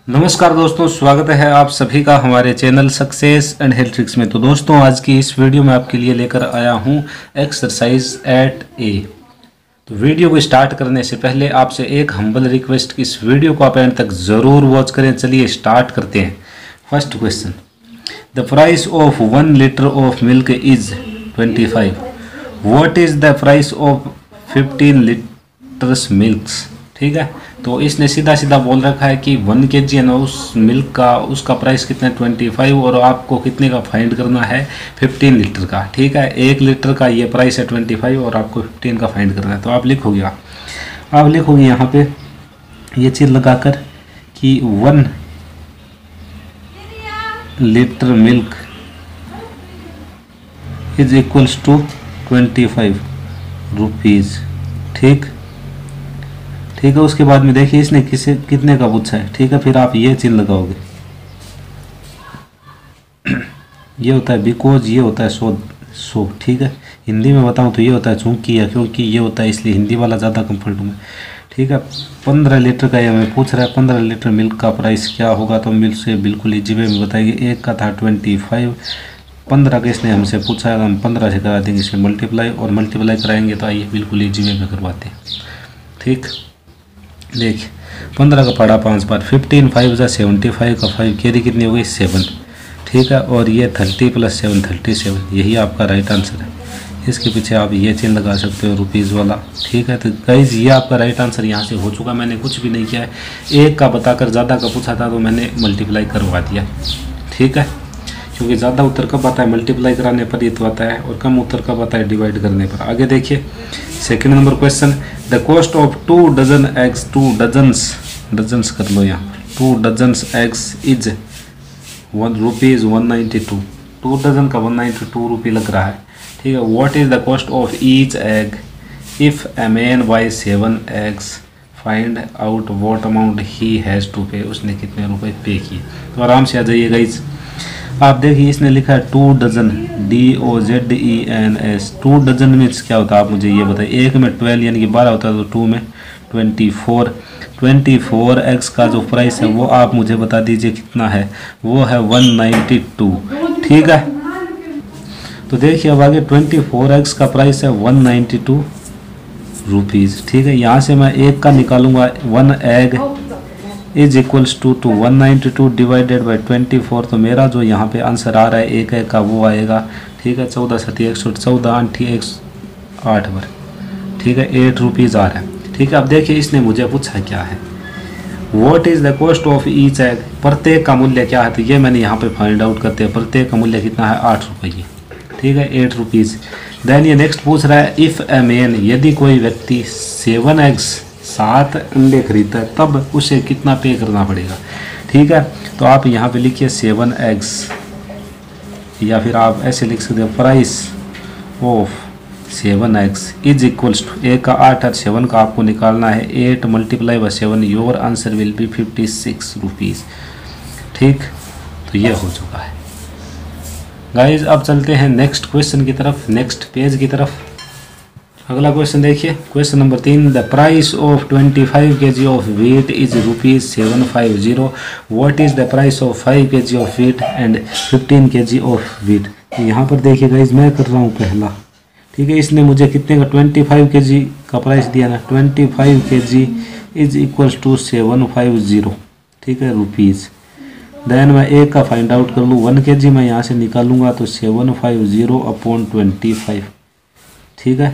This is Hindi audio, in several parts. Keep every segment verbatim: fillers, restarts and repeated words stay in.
नमस्कार दोस्तों, स्वागत है आप सभी का हमारे channel success and health tricks में। तो दोस्तों, आज की इस वीडियो में आपके लिए लेकर आया हूं एक्सरसाइज एट ए। तो वीडियो को स्टार्ट करने से पहले आपसे एक हम्बल रिक्वेस्ट कि इस वीडियो को आप एंड तक ज़रूर वॉच करें। चलिए स्टार्ट करते हैं। First question, the price of one litre of milk is twenty five. What is the price of fifteen litres milks. ठीक है, तो इसने सीधा सीधा बोल रखा है कि वन के जी है ना उस मिल्क का, उसका प्राइस कितना है ट्वेंटी फाइव, और आपको कितने का फाइंड करना है फिफ्टीन लीटर का। ठीक है, एक लीटर का ये प्राइस है ट्वेंटी फाइव और आपको फिफ्टीन का फाइंड करना है। तो आप लिखोगे आप लिखोगे यहाँ पे ये चीज़ लगाकर कि one litre milk is equals to twenty five rupees. ठीक ठीक है, उसके बाद में देखिए इसने किसे कितने का पूछा है। ठीक है, फिर आप ये चिन्ह लगाओगे। ये होता है बिकॉज, ये होता है सो सो ठीक है, हिंदी में बताऊं तो ये होता है चूंकि या क्योंकि, ये होता है इसलिए। हिंदी वाला ज़्यादा कंफर्ट हूँ मैं। ठीक है, पंद्रह लीटर का ये हमें पूछ रहा है, पंद्रह लीटर मिल्क का प्राइस क्या होगा। तो मिल्क से बिल्कुल इजी वे में बताएंगे। एक का था ट्वेंटी फाइव, पंद्रह का इसने हमसे पूछा है, हम पंद्रह से करा देंगे इसे मल्टीप्लाई, और मल्टीप्लाई कराएंगे तो आइए बिल्कुल इजी वे में करवाते हैं। ठीक, देखिए पंद्रह का पड़ा पाँच बार, फिफ्टीन फाइव ज़ा सेवेंटी फाइव का फाइव कैरी कितनी हो गई सेवन। ठीक है, और ये thirty plus seven thirty seven, यही आपका राइट आंसर है। इसके पीछे आप ये चिन्ह लगा सकते हो रुपीज़ वाला। ठीक है, तो गाइस ये आपका राइट आंसर यहाँ से हो चुका। मैंने कुछ भी नहीं किया है, एक का बताकर ज़्यादा का पूछा था तो मैंने मल्टीप्लाई करवा दिया। ठीक है, क्योंकि ज़्यादा उत्तर कब आता है मल्टीप्लाई कराने पर ही तो आता है, और कम उत्तर कब आता है डिवाइड करने पर। आगे देखिए second number question, the cost of two dozen eggs, two dozens dozens कर लो यहाँ, two dozens eggs is one rupees one ninety two. Two dozen का वन नाइन्टी टू रुपी लग रहा है। ठीक है, what is the cost of each egg if a man buy seven eggs, find out what amount he has to pay. उसने कितने रुपए पे किए। तो आराम से आ जाइएगा। इस आप देखिए इसने लिखा है two dozen, D O Z E N S. Two dozen means क्या होता है आप मुझे ये बताइए। एक में ट्वेल्व यानी कि बारह होता है, तो टू में twenty four. Twenty four eggs का जो प्राइस है वो आप मुझे बता दीजिए कितना है। वो है वन नाइन्टी टू। ठीक है, तो देखिए अब आगे ट्वेंटी फोर एक्स का प्राइस है वन नाइन्टी टू रुपीज़। ठीक है, यहाँ से मैं एक का निकालूंगा, one egg is equals to to one ninety two divided by twenty four. तो मेरा जो यहाँ पे आंसर आ रहा है एक एक का वो आएगा। ठीक है, चौदह सती एक सौ चौदह आठी एक आठ बार। ठीक है, एट रुपीज़ आ रहा है। ठीक है, अब देखिए इसने मुझे पूछा क्या है, what is the cost of each egg. प्रत्येक का मूल्य क्या है, तो ये मैंने यहाँ पे फाइंड आउट करते हैं। प्रत्येक का मूल्य कितना है, आठ रुपये। ठीक है, एट रुपीज़। देन ये नेक्स्ट पूछ रहा है, इफ़ ए मैन, यदि कोई व्यक्ति सेवन एग्स, सात अंडे खरीदता है तब उसे कितना पे करना पड़ेगा। ठीक है, तो आप यहाँ पे लिखिए सेवन एग्स, या फिर आप ऐसे लिख सकते हो price of seven eggs is equals to, एक का आठ और सेवन का आपको निकालना है eight multiply by seven, your answer will be fifty six rupees. ठीक, तो ये हो चुका है गाइज। अब चलते हैं नेक्स्ट क्वेश्चन की तरफ, नेक्स्ट पेज की तरफ। अगला क्वेश्चन देखिए, क्वेश्चन नंबर तीन, the price of twenty five K G of wheat is rupees seven five zero. What is the price of five K G of wheat and fifteen K G of wheat. यहाँ पर देखिए गाइज मैं कर रहा हूँ पहला। ठीक है, इसने मुझे कितने का ट्वेंटी फाइव के जी का प्राइस दिया ना, twenty five K G is equals to seven five zero. ठीक है, रुपीज़। देन मैं एक का फाइंड आउट कर लूँ, वन के जी मैं यहाँ से निकालूंगा तो seven five zero upon twenty five. ठीक है,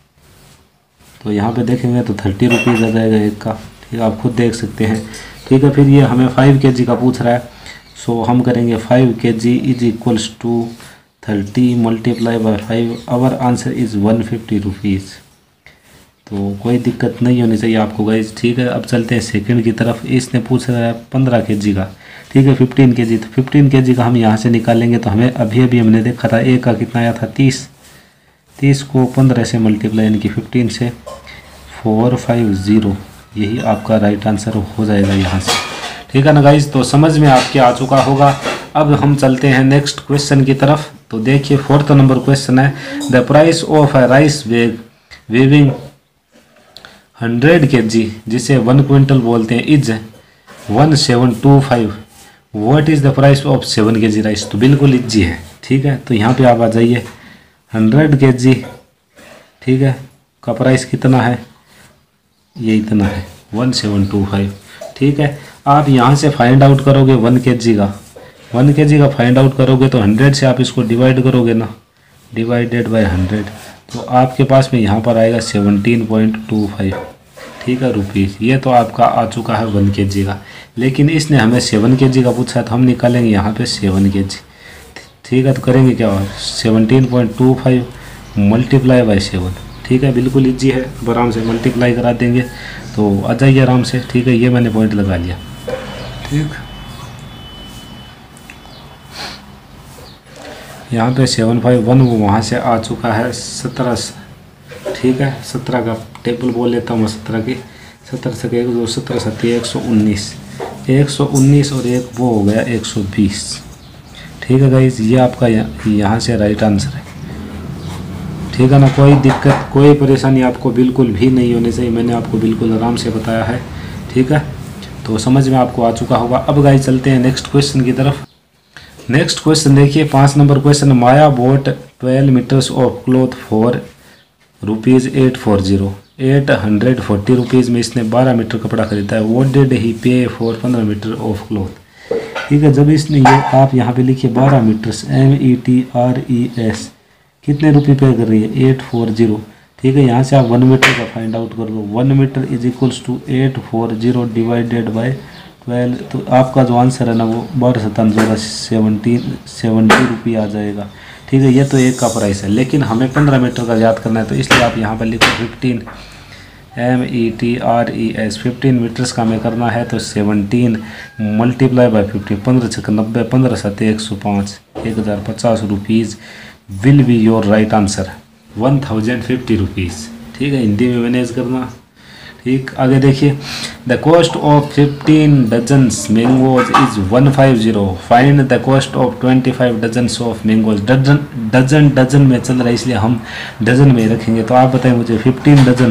तो यहाँ पे देखेंगे तो थर्टी रुपीज़ आ जाएगा एक का। ठीक है, आप खुद देख सकते हैं। ठीक है, फिर ये हमें फाइव के जी का पूछ रहा है, सो हम करेंगे five K G is equals to thirty multiply by five, our answer is one fifty rupees. तो कोई दिक्कत नहीं होनी चाहिए आपको गाइज। ठीक है, अब चलते हैं सेकंड की तरफ। इसने पूछ रहा है पंद्रह के जी का। ठीक है, फिफ्टीन के जी, तो फिफ्टीन के जी का हम यहाँ से निकालेंगे तो हमें अभी अभी हमने देखा था एक का कितना आया था तीस। तीस को पंद्रह से मल्टीप्लाई यानी कि फिफ्टीन से, फोर फाइव ज़ीरो, यही आपका राइट आंसर हो जाएगा यहाँ से। ठीक है ना गाइज, तो समझ में आपके आ चुका होगा। अब हम चलते हैं नेक्स्ट क्वेश्चन की तरफ। तो देखिए फोर्थ नंबर क्वेश्चन है, the price of a rice bag weighing hundred K G जिसे वन क्विंटल बोलते हैं is one seven two five. What is the price of seven K G rice? तो बिल्कुल इजी है, ठीक है। तो यहाँ पे आप आ जाइए, हंड्रेड के जी, ठीक है, का प्राइस कितना है? ये इतना है, वन सेवन टू फाइव, ठीक है। आप यहाँ से फाइंड आउट करोगे वन के जी का, वन के जी का फाइंड आउट करोगे तो हंड्रेड से आप इसको डिवाइड करोगे ना, डिवाइडेड बाय हंड्रेड, तो आपके पास में यहाँ पर आएगा सेवनटीन पॉइंट टू फाइव, ठीक है, रुपीज़। ये तो आपका आ चुका है वन के जी का, लेकिन इसने हमें सेवन के जी का पूछा, तो हम निकालेंगे यहाँ पे सेवन के जी, ठीक है। तो करेंगे क्या हुआ, seventeen point two five multiply by seven, ठीक है, बिल्कुल इजी है, आराम से मल्टीप्लाई करा देंगे तो आ जाइए आराम से, ठीक है। ये मैंने पॉइंट लगा लिया, ठीक। यहाँ पे सेवन फाइव वन वो वहाँ से आ चुका है सत्रह, ठीक है, सत्रह का टेबल बोल लेता हूँ मैं, सत्रह की, सत्रह से एक दो सत्रह सत्ती एक सौ उन्नीस, एक सौ उन्नीस और एक वो हो गया एक सौ बीस, ठीक है गाइस। ये आपका यहाँ से राइट आंसर है, ठीक है ना। कोई दिक्कत कोई परेशानी आपको बिल्कुल भी नहीं होनी चाहिए, मैंने आपको बिल्कुल आराम से बताया है, ठीक है। तो समझ में आपको आ चुका होगा। अब गाइस चलते हैं नेक्स्ट क्वेश्चन की तरफ। नेक्स्ट क्वेश्चन देखिए, पाँच नंबर question, Maya bought twelve metres of cloth for rupees eight four zero, eight hundred forty rupees में इसने बारह मीटर कपड़ा खरीदा है। व्हाट डिड ही पे फॉर पंद्रह मीटर ऑफ क्लॉथ, ठीक है। जब इसने ये आप यहाँ पे लिखिए बारह metres, M E T R E S, कितने रुपये पे कर रही है, एट फोर जीरो, ठीक है। यहाँ से आप वन मीटर का फाइंड आउट कर दो, one metre is equals to eight four zero divided by twelve, तो आपका जो आंसर है ना वो बारह सतान जोड़ा सेवनटीन सेवेंटी रुपये आ जाएगा, ठीक है। ये तो एक का प्राइस है, लेकिन हमें पंद्रह मीटर का याद करना है, तो इसलिए आप यहाँ पर लिखो fifteen, M E T R E S, fifteen metres का हमें करना है, तो सेवनटीन मल्टीप्लाई बाई फिफ्टीन, पंद्रह छः नब्बे, पंद्रह सत्ते एक सौ पाँच, एक हज़ार पचास rupees will be your right answer, one thousand fifty rupees, ठीक है। हिंदी में मैनेज करना, ठीक। आगे देखिए, the cost of fifteen dozens mangoes is one five zero, find the cost of twenty five dozens of mangoes. Dozen dozen dozen में चल रहा है इसलिए हम डजन में रखेंगे। तो आप बताएं मुझे फिफ्टीन डजन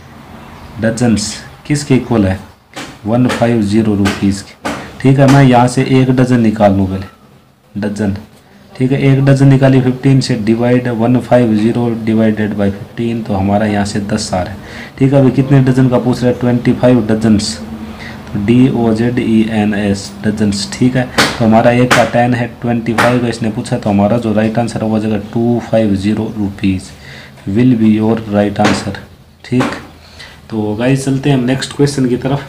डजन्स किसके इक्वल है, वन फाइव जीरो रुपीज़ के, ठीक है। मैं यहाँ से एक डजन निकाल लूँ पहले, डजन, ठीक है। एक डजन निकाली, फिफ्टीन से divide one five zero divided by fifteen, तो हमारा यहाँ से दस आ रहा है, ठीक है। अभी कितने डजन का पूछ रहा है, ट्वेंटी फाइव डजन्स, तो D O Z E N S dozens, ठीक है। तो हमारा एक का टेन है, ट्वेंटी फाइव का इसने पूछा, तो हमारा जो राइट आंसर है वो जगह two five zero rupees will be your right answer, ठीक। तो गाइस चलते हैं हम नेक्स्ट क्वेश्चन की तरफ।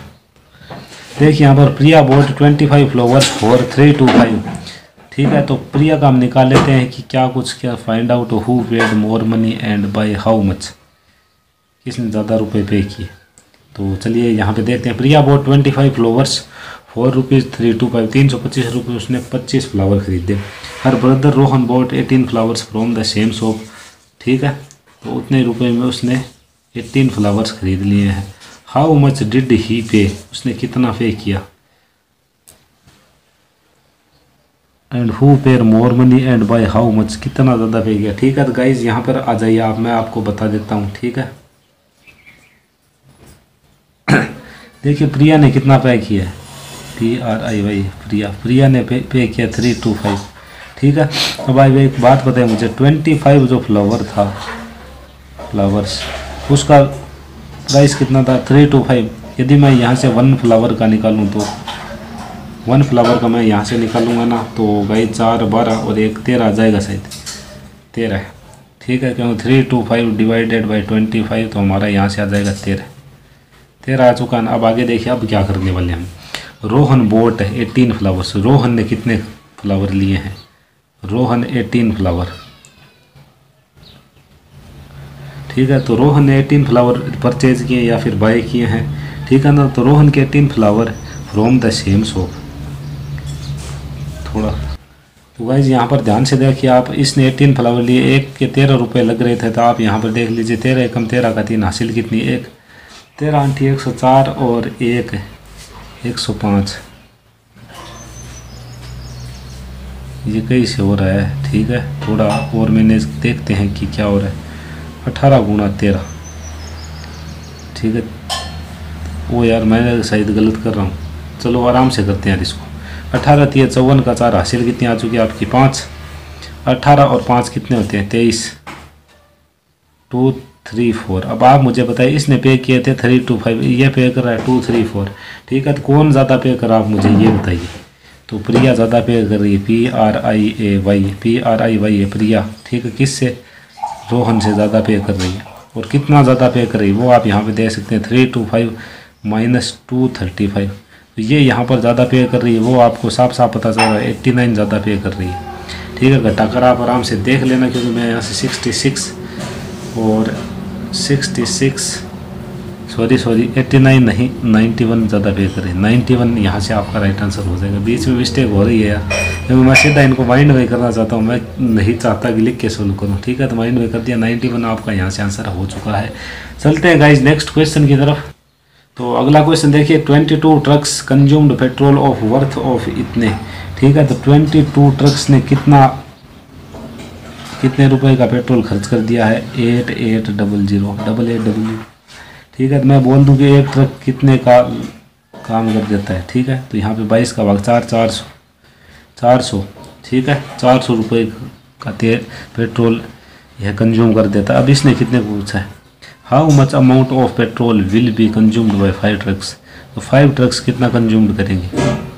देखिए यहाँ पर Priya bought twenty five flowers for three two five, ठीक है। तो प्रिया का हम निकाल लेते हैं कि क्या कुछ क्या find out who paid more money and by how much, किसने ज़्यादा रुपए पे किए। तो चलिए यहाँ पे देखते हैं। Priya bought twenty five flowers for rupees three two five, तीन सौ पच्चीस रुपये उसने पच्चीस फ्लावर खरीदे। Her brother Rohan bought eighteen flowers from the same shop, ठीक है। तो उतने रुपए में उसने एटीन फ्लावर्स खरीद लिए हैं। हाउ मच डिड ही पे, उसने कितना पे किया। And who paid more money and by how much, कितना ज़्यादा पे किया, ठीक है। तो गाइज यहाँ पर आ जाइए आप, मैं आपको बता देता हूँ, ठीक है। देखिए प्रिया ने कितना पे किया है, P R I Y, Priya Priya ने पे, पे किया थ्री टू फाइव, ठीक है। अब भाई एक बात बताए मुझे, ट्वेंटी फाइव जो फ्लावर था, फ्लावर्स, उसका प्राइस कितना था, थ्री टू फाइव। यदि मैं यहाँ से वन फ्लावर का निकालूँ, तो वन फ्लावर का मैं यहाँ से निकालूंगा ना, तो भाई चार बारह और एक तेरह आ जाएगा, शायद तेरह, ठीक है। क्योंकि three two five divided by twenty five, तो हमारा यहाँ से आ जाएगा तेरह, तेरह आ चुका ना। अब आगे देखिए, अब क्या करने वाले हम। Rohan bought eighteen flowers, Rohan ने कितने फ्लावर लिए हैं, रोहन एटीन फ्लावर, ठीक है। तो रोहन ने एटीन फ्लावर परचेज किए या फिर बाय किए हैं, ठीक है ना। तो रोहन के eighteen flower from the same shop, थोड़ा तो गाइज यहाँ पर ध्यान से देखिए आप, इसने एटीन फ्लावर लिए, एक के तेरह रुपये लग रहे थे, तो आप यहाँ पर देख लीजिए, तेरह एकम तेरह का तीन, हासिल कितनी, एक, तेरह आंठी एक सौ चार और एक एक सौ पाँच, ये कैसे हो रहा है, ठीक है। थोड़ा और मैंने देखते हैं कि क्या हो रहा है, अठारह गुना तेरह, ठीक है। वो यार मैं शायद गलत कर रहा हूँ, चलो आराम से करते हैं यार इसको। अठारह तीय चौवन का चार हासिल कितनी आ चुकी है आपकी पाँच। अठारह और पाँच कितने होते हैं तेईस। Two three four. अब आप मुझे बताइए इसने पे किए थे थ्री टू फाइव, ये पे कर रहा है टू थ्री फोर। ठीक है तो कौन ज़्यादा पे कर रहा है आप मुझे ये बताइए। तो प्रिया ज़्यादा पे कर रही है, P R I A Y, P R I Y है प्रिया। ठीक है किससे, रोहन से ज़्यादा पे कर रही है। और कितना ज़्यादा पे कर रही है वो आप यहाँ पे देख सकते हैं, three two five minus two thirty five. तो ये यहाँ पर ज़्यादा पे कर रही है, वो आपको साफ साफ पता चल रहा है एट्टी नाइन ज़्यादा पे कर रही है। ठीक है घटा कर आप आराम से देख लेना, क्योंकि मैं यहाँ से सिक्सटी सिक्स और sixty six sorry sorry eighty nine नहीं नाइन्टी वन ज़्यादा पे करें। नाइन्टी वन यहाँ से आपका राइट आंसर हो जाएगा। बीच में मिस्टेक हो रही है यार, क्योंकि मैं सीधा इनको माइंड वे करना चाहता हूँ, मैं नहीं चाहता कि लिख के सोल्व करूँ। ठीक है तो माइंड वे कर दिया, नाइन्टी वन आपका यहाँ से आंसर हो चुका है। चलते हैं गाइज नेक्स्ट क्वेश्चन की तरफ। तो अगला क्वेश्चन देखिए, twenty two trucks consumed petrol of worth of इतने। ठीक है तो ट्वेंटी टू ट्रक्स ने कितना कितने रुपए का पेट्रोल खर्च कर दिया है, eight eight double zero double eight double zero. ठीक है तो मैं बोल दूं कि एक ट्रक कितने का काम कर देता है। ठीक है तो यहाँ पे बाईस का भाग चार, चार सौ चार सौ ठीक है चार सौ रुपये का तेल पेट्रोल यह कंज्यूम कर देता है। अब इसने कितने को पूछा है, how much amount of petrol will be consumed by five trucks. तो फाइव ट्रक्स कितना कंज्यूम्ड करेंगे,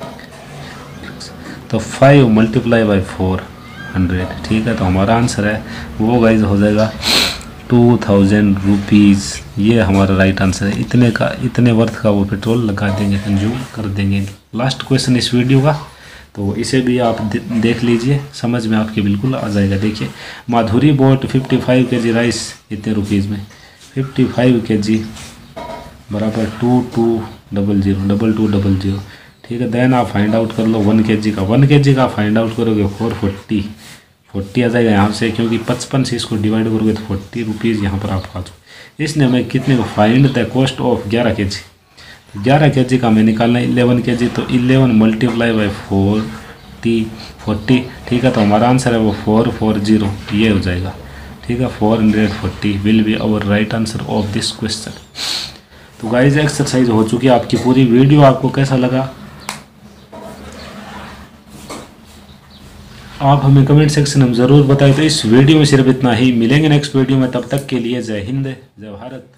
तो five multiply by four hundred. ठीक है तो हमारा आंसर है वो गाइज हो जाएगा टू थाउजेंड रुपीज़। ये हमारा राइट आंसर है। इतने का इतने वर्थ का वो पेट्रोल लगा देंगे, कंज्यूम कर देंगे। लास्ट क्वेश्चन इस वीडियो का, तो इसे भी आप दे, देख लीजिए, समझ में आपके बिल्कुल आ जाएगा। देखिए, माधुरी boat fifty five K G rice इतने रुपीज़ में, फिफ्टी फाइव के जी बराबर two two double zero double two double zero. ठीक है देन आप फाइंड आउट कर लो वन के जी का। वन के जी का फाइंड आउट करोगे फोर फोर्टी फोर्टी आ जाएगा यहाँ से, क्योंकि पचपन से इसको डिवाइड करोगे तो फोर्टी रुपीज़ यहाँ पर आप आ जाओ। इसने हमें कितने को फाइंड द कॉस्ट ऑफ ग्यारह के जी। ग्यारह के जी का हमें निकालना है इलेवन के जी, तो eleven multiply by forty forty. ठीक है तो हमारा आंसर है वो फोर फोर जीरो ये हो जाएगा। ठीक है four hundred forty will be our right answer of this question. तो गाइज एक्सरसाइज हो चुकी है आपकी पूरी। वीडियो आपको कैसा लगा आप हमें कमेंट सेक्शन में ज़रूर बताएं। तो इस वीडियो में सिर्फ इतना ही, मिलेंगे नेक्स्ट वीडियो में, तब तक के लिए जय हिंद जय भारत।